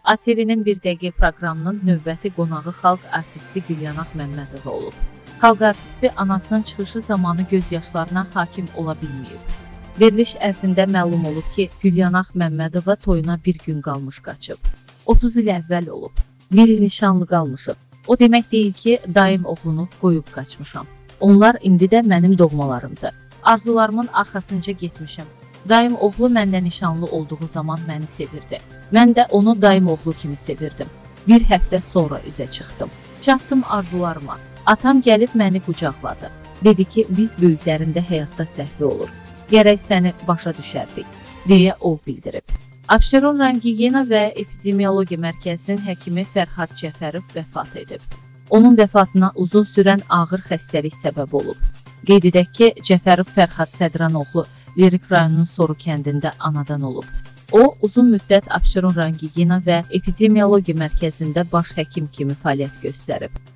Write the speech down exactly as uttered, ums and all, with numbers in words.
A T V-nin bir dəqiqə proqramının növbəti qonağı xalq artisti Gülyanaq Məmmədova olub. Xalq artisti anasının çıxışı zamanı göz yaşlarına hakim ola bilməyib. Veriliş ərzində məlum olub ki, Gülyanaq Məmmədova toyuna bir gün qalmış qaçıb. otuz il əvvəl olub. Bir il nişanlı qalmışıq. O demək deyil ki, daim oğlunu qoyub qaçmışam. Onlar indi də mənim doğmalarımdır. Arzularımın arxasınca getmişim. Daim oğlu məndən nişanlı olduğu zaman məni sevirdi. Mən də onu daim oğlu kimi sevirdim. Bir həftə sonra üzə çıxdım. Çatdım arzularıma. Atam gəlib məni qucaqladı. Dedi ki, biz böyüklərində həyatda səhvi olur. Gərək səni başa düşərdik, deyə o bildirib. Abşeron Rangigena və Epidemiologiya Mərkəzinin həkimi Fərhad Cəfərov vəfat edib. Onun vəfatına uzun sürən ağır xəstəlik səbəb olub. Qeyd edək ki, Cəfərov Fərhad Sədranoğlu Lerik rayonunun Soru kəndində anadan olub. O, uzun müddət Abşeron Rangigena və Epidemiologiya Mərkəzində baş həkim kimi fəaliyyət göstərib.